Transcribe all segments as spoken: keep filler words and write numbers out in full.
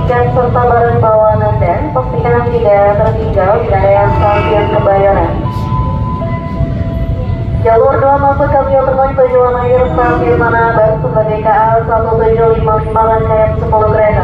tiket serta barang bawaan Anda, pastikan tidak tertinggal di area stasiun Kebayoran. Jalur dua masuk kami otomatis tujuan akhir stasiun Manabar sebagai K A satu tujuh lima lima rangkaian sepuluh kereta.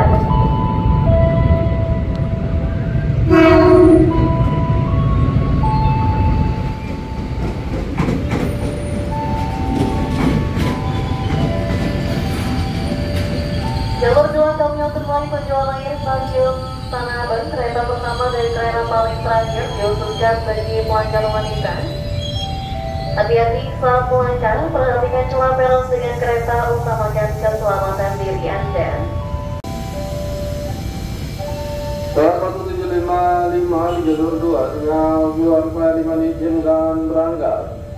Jalur dua kami otomatis tujuan akhir stasiun Tanah Abang, kereta pertama dari kereta paling terakhir diusulkan bagi pelanggan wanita. Hati-hati saat melangkah, perhatikan celah peron dengan kereta, utamakan keselamatan diri Anda. K A satu tujuh lima lima di jalur dua dengan viewer flight lima diizinkan berangkat.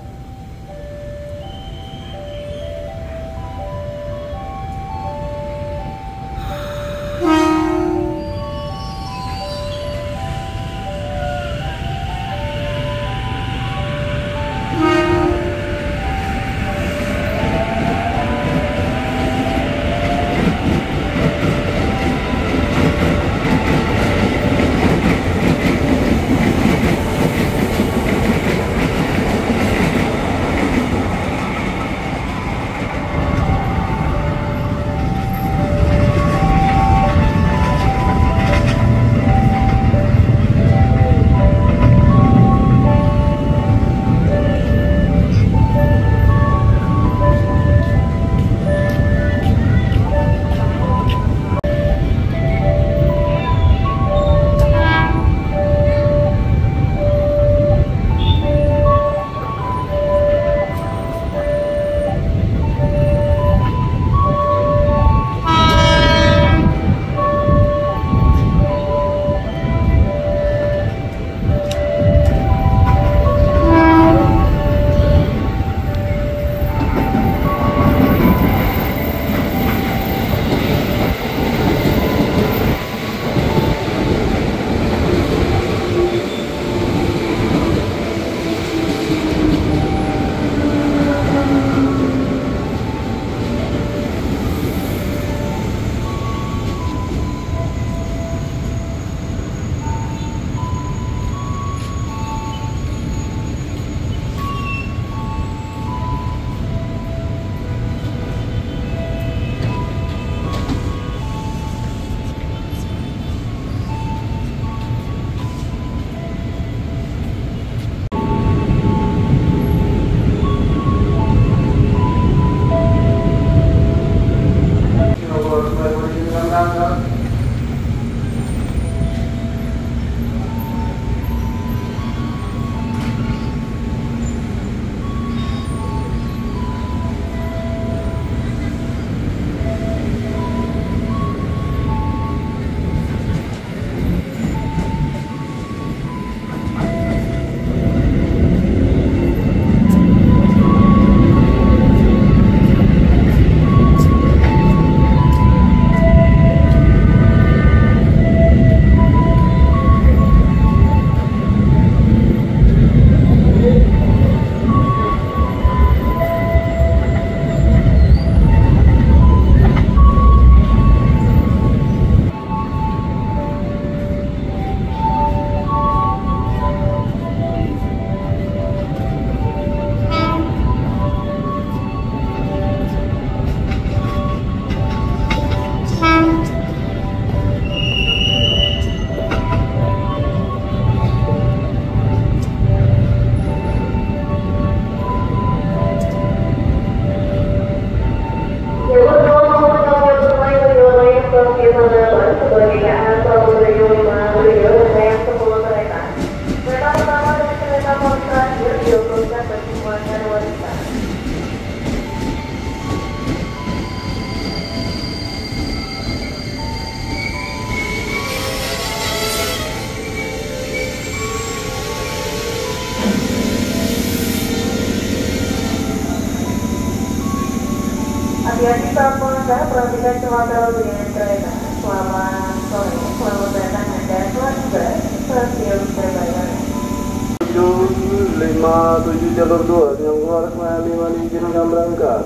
Hati-hati saat melangkah, perhatikan celah peron dengan kereta. Selamat sore, selamat datang Anda telah tiba di stasiun Kebayoran. tujuh lima tujuh jalur dua yang keluar Senayan lima diizinkan berangkat.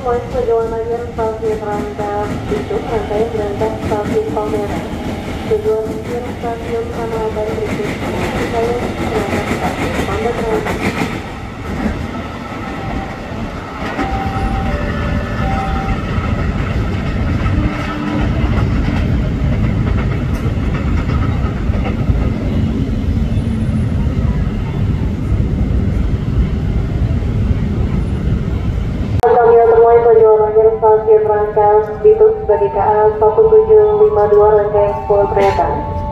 poin perjalanan akhir stasiun Rangkas Bitung, rangkaian berangkat stasiun Palmerah. Tujuan akhir stasiun Tanah Abang berikut, rangkaian berangkat stasiun Palmerah. Stasiun Rangkas Bitung sebagai K A satu tujuh lima dua rangkaian sepuluh kereta.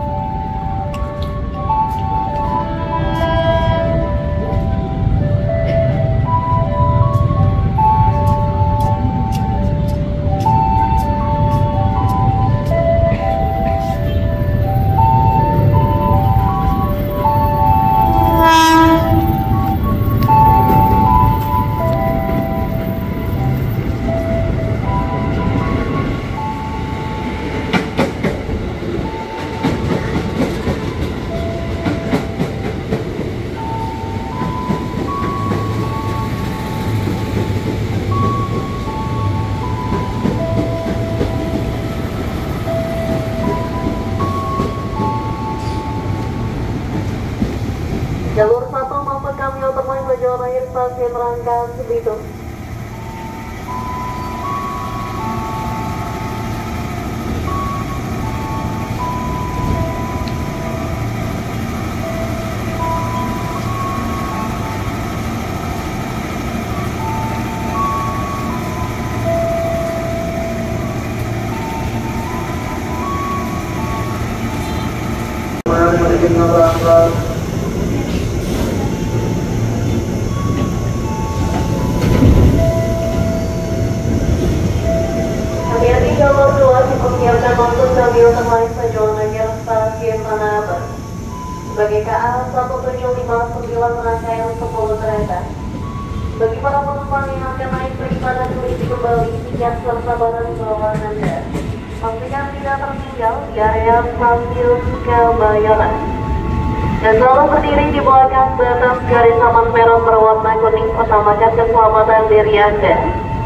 Jalur satu maupun Kamio termain berjalan akhir stasiun Rangkas Bitung. Jalur dua dipersiapkan untuk Kamio termain perjalanan akhir stasiun Tanah Abang sebagai K A satu tujuh lima sembilan rangkaian sepuluh kereta. Bagi para penumpang yang akan naik daripada kondisi kembali tiket serta barang bawaan Anda, pastikan tidak tertinggal di area stasiun Kebayoran dan selalu berdiri di belakang batas garis aman peron berwarna kuning. Utamakan keselamatan diri Anda.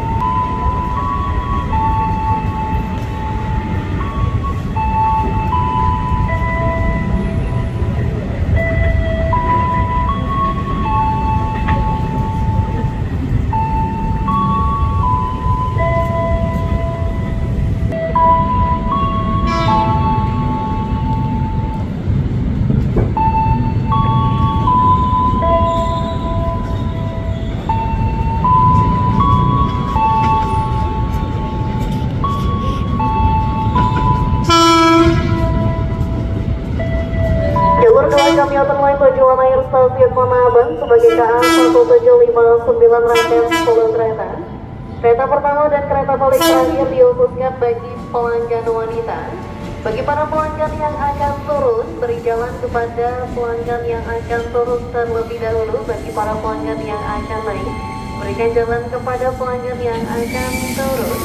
Kamio termain perjalanan akhir stasiun Tanah Abang sebagai K A satu tujuh lima sembilan rangkaian sepuluh kereta. Kereta pertama dan kereta paling terakhir dikhususkan bagi pelanggan wanita. Bagi para pelanggan yang akan turun, beri jalan kepada pelanggan yang akan turun terlebih dahulu. Bagi para pelanggan yang akan naik, berikan jalan kepada pelanggan yang akan turun.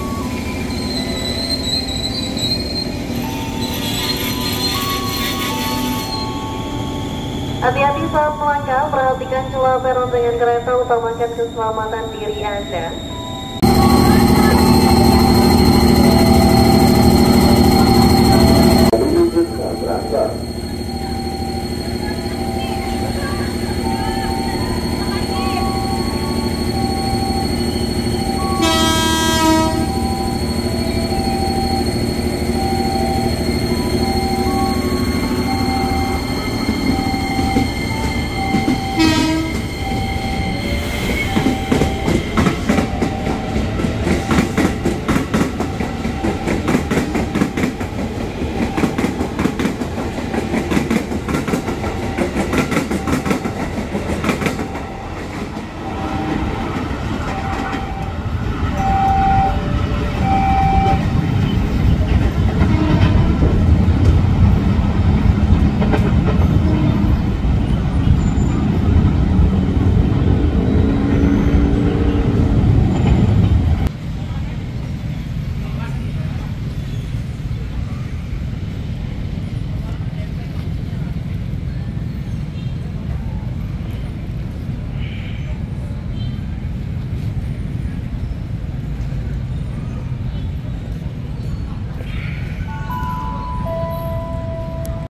Hati-hati saat melangkah, perhatikan celah peron dengan kereta, utamakan keselamatan diri Anda. Berangkat.